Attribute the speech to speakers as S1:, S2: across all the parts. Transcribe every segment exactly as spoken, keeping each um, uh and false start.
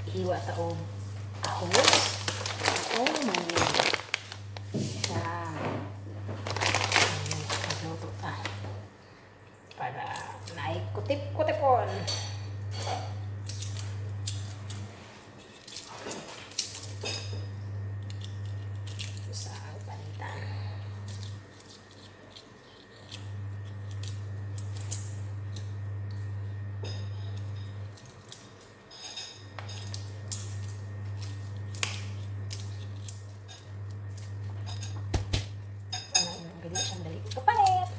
S1: Ihiwa taong ahos. Oh, mani. Siya. Magluto ta. Para naikutip-kutipon. Sa palitan. Kapalit!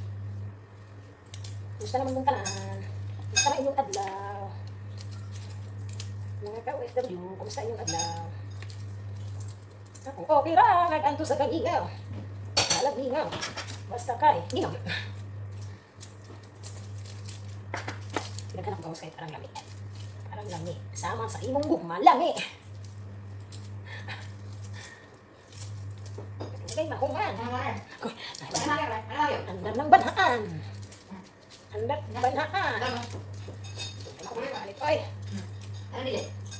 S1: Gusto naman mong tanan. Gusto na inyong adlaw. Mga ka-O F W, kumusta inyong adlaw? Ako, okay ra, nag-anto sa kag-ingaw. Alam, ingaw. Basta kay, ingaw. Pinaghanap ko sa parang lami. Parang lami. Sama sa imong gugma, lami. Kay mahungan. Andar ng banhaan. Andar ng banhaan. Oy.
S2: Ano nila?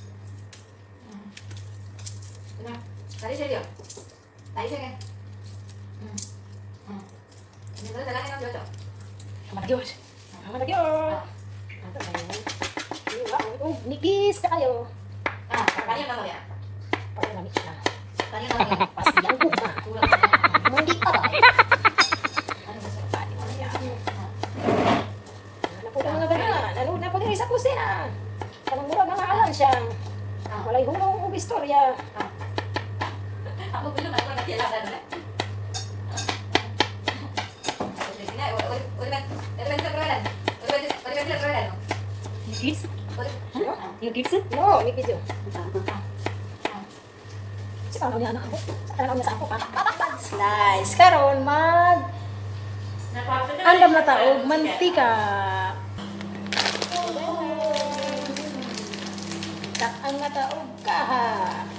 S2: Ano? Tadi siya diyo? Tadi siya kan? Hmm. Hmm. Ini tuh jalan yang jauh.
S1: Kamar Diyos. Kamar Diyos. Ato ba yun? Iwa, nipis kayo.
S2: Ah, kanya naman ya?
S1: Parang lamig siya.
S2: Kanya naman ya?
S1: Pasti yang gugma. Mundi pa ba? Ano ba sa kapati mo niya? Ano po mga ganaan? Ano na po din sa kusina? Kanang murag nga alam siya. Walay hulong og istorya.
S2: Ako belum aku nggak jalan dan mana? Ini, udah udah udah bisa keluaran, udah udah bisa keluaran.
S1: Yung kids? Ano? Yung kids? No, yung video. Si Pano niya anak ako. Sa anak niya sa ako pa. Slice. Karon mag andam na taog mantika. Tak-ang na taog kaha.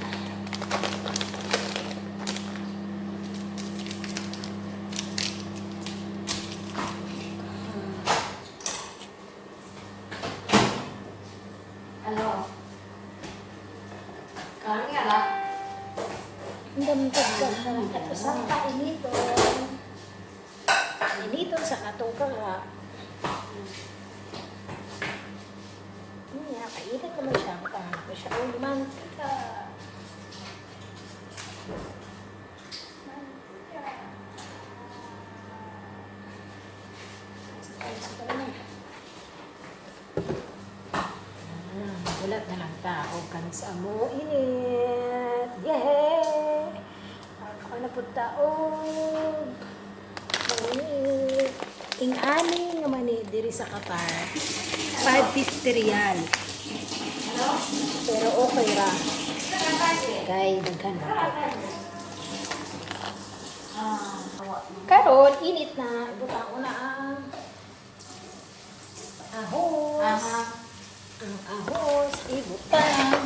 S2: Halo. Kamu ni apa?
S1: Andam taog kaha. At usang inito. Inito sa atong kaha. Niya, kainit naman siya. Paano ko siya? Oh, mantika. Gulat na lang tao kan sa mo init. Yehey! Ako na po taog. Manit. Ing-ani nga mani diri sa Qatar. five fifty riyal. Pero okay ra. Kay daghan na po. Karon init na. Ibutang ko na ang ahos. Ang ahos, ibutang.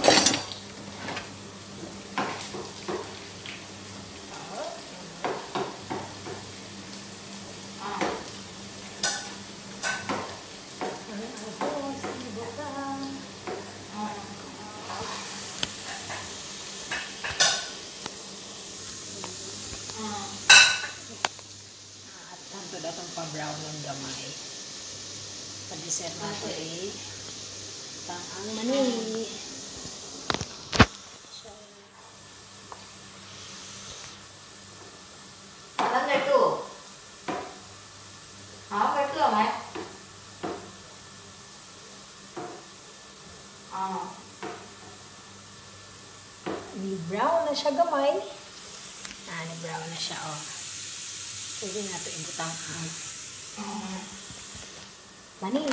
S1: Tanto datang pa-brown ng gamay. Pa-dessert na ito eh. Tang ang mani.
S2: Alam na ito. Ako ka ito, may? Ah.
S1: Ni-brown na siya gamay. Ah, ni-brown na siya, oh. Pwede na ito ibutang ang mani.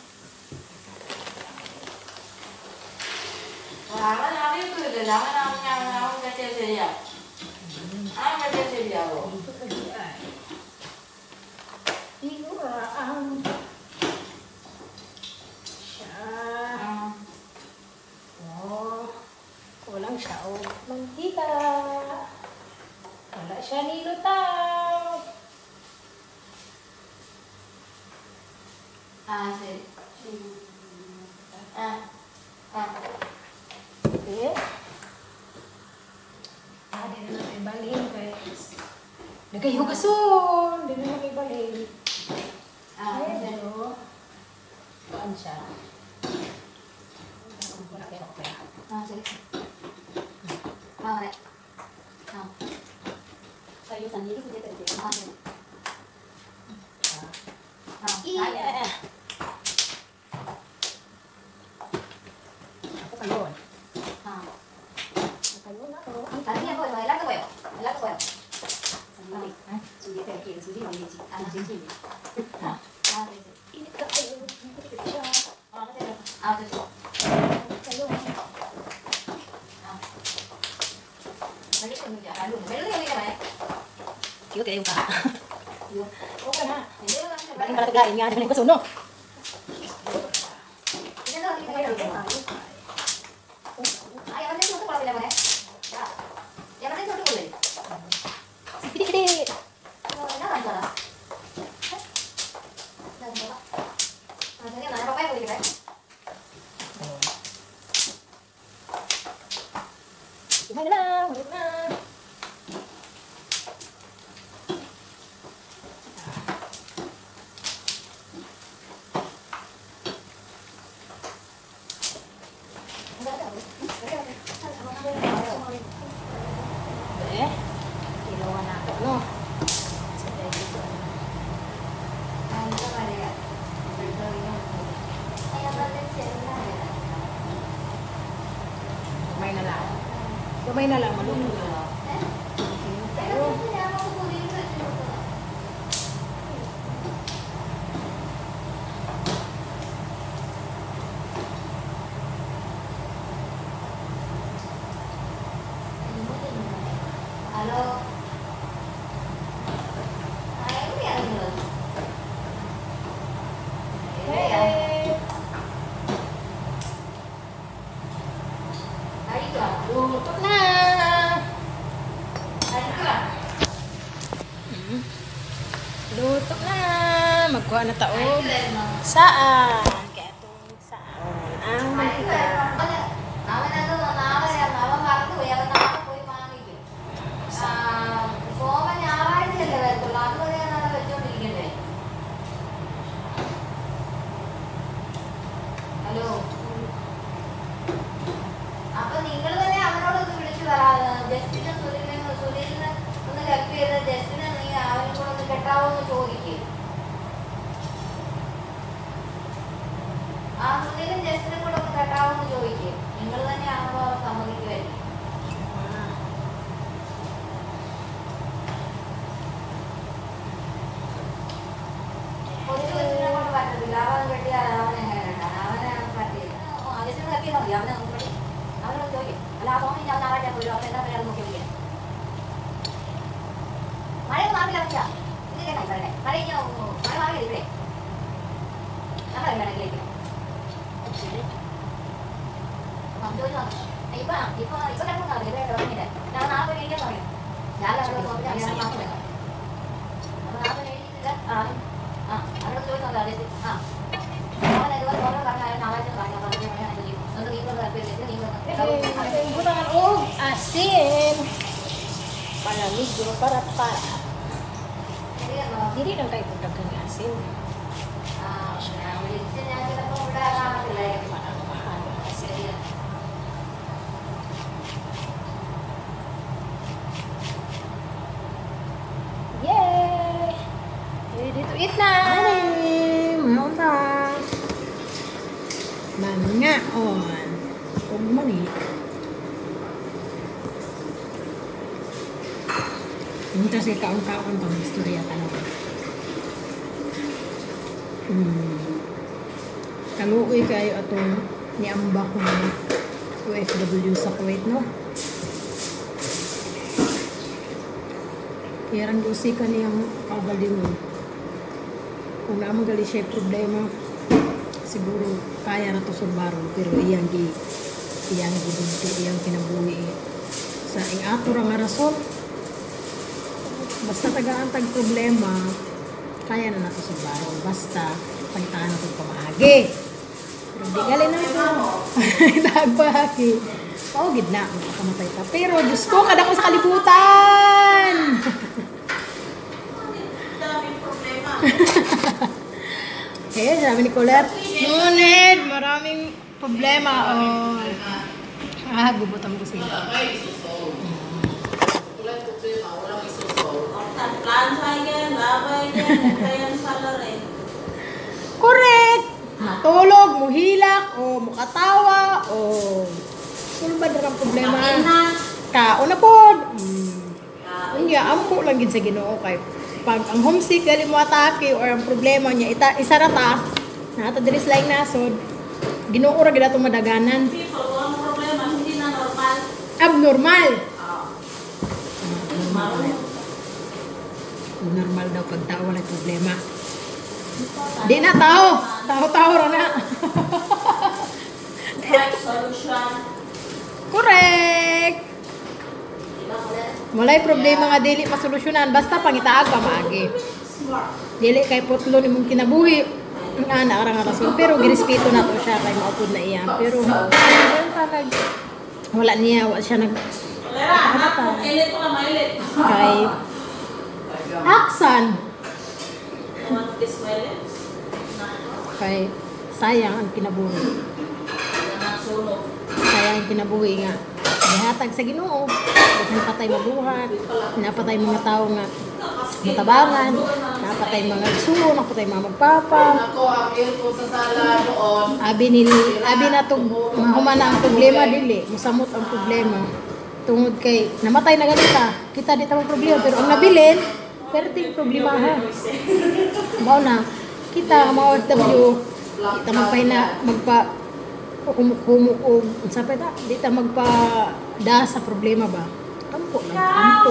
S2: Kailangan namin ito. Kailangan namin namin namin kacil-ciliya. Ah, kacil-ciliya ko.
S1: Dito ka di ay. Iura ang siya. Oh. Kulang siya, oh. Mantika. Wala siya nilutaw.
S2: Ah, sige. Ah. Ah.
S1: Nagkahihugason! Hindi na makibalik.
S2: Ah,
S1: Ay,
S2: yan.
S1: ano? Saan siya?
S2: Ah, sige. Ah, wala. Ah.
S3: Kayo sendiri sudah terjadi.
S2: Ah, sige. Ah,
S1: Iya.
S2: kaya.
S1: Ako kayo.
S2: Ah.
S1: Ako kayo na ako. Ang
S2: Tadi apa? Ilan tuh ya? Ilan tuh ya?
S3: Sendiri. Sudah terjadi. Sudah terjadi. Anak cincin.
S2: Ah, sige.
S1: init ka kayo. Init siya.
S2: Ah, sige. Ah, sige.
S1: Kayo.
S2: Lagi tuh meja. Aduh, meja yang ini kan?
S1: Kiyo kayo ka. Okay na.
S2: Ini kan
S1: Bakit
S2: meja.
S1: pala tagain nga din ko suno?
S2: Ini tuh ini meja. Ah, yang penting itu kalau bila mana? Ya. Yang penting itu boleh.
S1: Pidi pidi.
S2: Oh, jangan salah. Jangan salah. Nah, jadi mana apa yang boleh kita?
S1: Gimana lang? Ulit na. Eh, kilawan na ako, no? Sa dahil ko.
S2: Ah, itu ada ya. Ayam bandeng sih ya.
S1: Gamay na lang. Gamay na lang, maluto na. Tayo.
S2: Halo. Ayah ini yang dulu. Ini ya.
S1: Hey!
S2: Hari itu ah.
S1: Luto na!
S2: Hari itu ah.
S1: Luto na! Magkuha na taog.
S2: Hari itu ya.
S1: Saan? Kaya itong saan? Ang
S2: Hari itu ya.
S1: mantika.
S2: Mana? Nama itu nama ya. Nama baru tuh ya. Nama പോയി വാങ്ങിക്കും. ആ സോമ ഞായറാഴ്ചയല്ലേ വരത്തുള്ളൂ. അതുവരെ ഞാൻ അത് വെച്ചോണ്ടിരിക്കണ്ടേ? ഹലോ. അപ്പൊ നിങ്ങൾ തന്നെ അവനോട് ഒന്ന് വിളിച്ചു പറ. ജസ്റ്റിന് സുനിലിന് സുനിലിന് ഒന്ന് ഹെൽപ്പ് ചെയ്ത് ജസ്റ്റിന് നീ അവനും കൂടെ ഒന്ന് കെട്ടാവോ എന്ന് ചോദിക്കും. ആ സുനിലും ജസ്റ്റിനും കൂടെ ഒന്ന് കെട്ടാവോ എന്ന് ചോദിക്കും. നിങ്ങൾ തന്നെ ആകുമ്പോ സമ്മതിക്കുമായിരിക്കും. കൊച്ചു കൊച്ചിനെ കൊണ്ട് പറ്റത്തില്ല. അവൻ കെട്ടിയാൽ അവൻ എങ്ങനെ കെട്ടാൻ? അവനെ പറ്റില്ല. ജസ്റ്റിന് ഹെൽപ്പ് ചെയ്താൽ മതി. അവനെ ഒന്ന് വിളി. അവനോട് ചോദിക്കും. അല്ല ആ സോമി ഞാൻ ഞായറാഴ്ച പോയി അവൻ എന്താ പേര് നോക്കി വിളിക്കാം. മഴയൊന്നും മാറില്ല വെച്ചാ ഇത് കേട്ടാ പറയണേ. മഴ ഇങ്ങനെ മഴ മാറിയില്ല ഇവിടെ. നമ്മളെ വേണമെങ്കിലേക്ക് ചോദിച്ചു ഇപ്പൊ ഇപ്പൊ ഇപ്പൊ കിടക്കുന്ന ഇവിടെ തുടങ്ങിയില്ല. ഞാൻ നാളെ പോയി എഴുതിയാൽ പറയും. ഞാൻ അവിടെ നോക്കി അറിയാൻ മാത്രമേ അപ്പൊ നാളെ എഴുതിയില്ല. ആ ആ അവരോട് ചോദിച്ചോളാം. ആ അവൻ ഇതുപോലെ ഓരോ പറഞ്ഞാൽ ഞായറാഴ്ച പറയാം. പതിനഞ്ച് മണിയാണ് ചെയ്യും. ഒന്ന് നീ കൊണ്ട് താല്പര്യം നീ കൊണ്ട്
S1: Butangan og asin. Para medyo para para. Dili lang kayo dagang asin.
S2: ആ ഞാൻ വിളിച്ച് ഞാൻ ചിലപ്പോ ഇവിടെ കാണത്തില്ലായിരിക്കും.
S1: Parang mahal ang asin.
S2: ശരിയാ.
S1: Yay! Ready to eat na! Mga utang. Mangaon. Huwag mani. Minta si kaon-kaon pang istorya tanong. Hmm. Kaluoy kayo atong niambak ng O F W sa Kuwait, no? Yarang gusi ka niyang kaugali mo. Kung naman gali siya problema, siguro kaya na to surbaron. Pero iyang gi, iyang gibunti, iyang kinabuhi. Sa ing ato ra nga rason, basta tagaan tag problema, kaya na nato surbaron. Basta, pangitaan na ito pamaagi. Pero di gali na ito. Nagbahagi. Oo, gid na. Kamatay ka. Pero, Diyos ko, kada ko sa kalibutan! Okay, sabi ni Kuler, ngunit maraming problema. Oh. Ah, gubutan ko sila. Correct! Matulog, muhilak, o mukatawa, o ano ba na ang problema? Kaon na po. Hmm. Nga, ampo lang gid sa Ginoo kay pag ang homesick gali mo atake or ang problema niya ita isa ra ta nata diri sa laing nasod Ginoo ra gid ato madaganan. Abnormal. Normal daw pag tao wala problema. Di na tao. Tao-tao ra na. Correct. Walay problema nga dili masolusyonan basta pangitaag pa maagi. Dili kay putlo nimong kinabuhi. Ang ana ra nga rason pero girespeto nato siya kay maupod na iya. Pero wala niya, wala siya nag kay aksan kay sayang ang kinabuhi. Sayang ang kinabuhi nga gihatag sa Ginoo. Daghang patay mabuhat, napatay mga tao nga matabangan, napatay mga igsuon, napatay mga magpapa. Abi nili, abi na tug mahumana ang problema dili, musamot ang problema. Tungod kay namatay na ganita, kita di ta mo problema pero ang nabilin perting problema ha. Mao na kita mga O F W, kita magpay na magpa kumuk-kumuk o unsa pa ta, di ta magpa da sa problema ba. Ampo lang, ampo.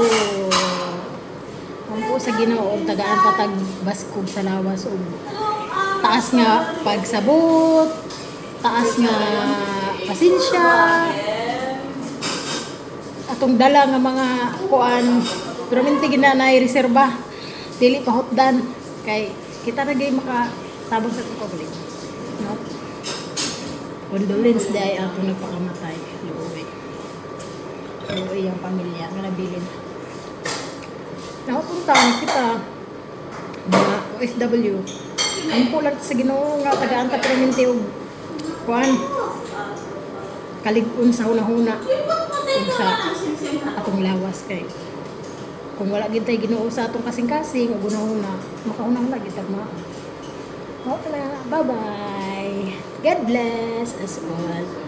S1: Ampo sa Ginoo tagaan patag baskog sa lawas og taas nga pagsabot, taas nga pasensya. Atong dala nga mga kuan pero minti ginanay reserba dili pa hotdan kay kita na gay makatabang sa public no condolence day ato nagpakamatay luoy luoy ang pamilya nga nabilin napunta kita mga O F W ang pulang sa Ginoo nga tagaan ta pero minti og kuan kalig-on sa hunahuna ug sa atong lawas kay kung wala gid tay Ginoo sa atong kasing-kasing ug hunahuna makaunahuna gid tag ma. Okay na, bye bye. God bless us all.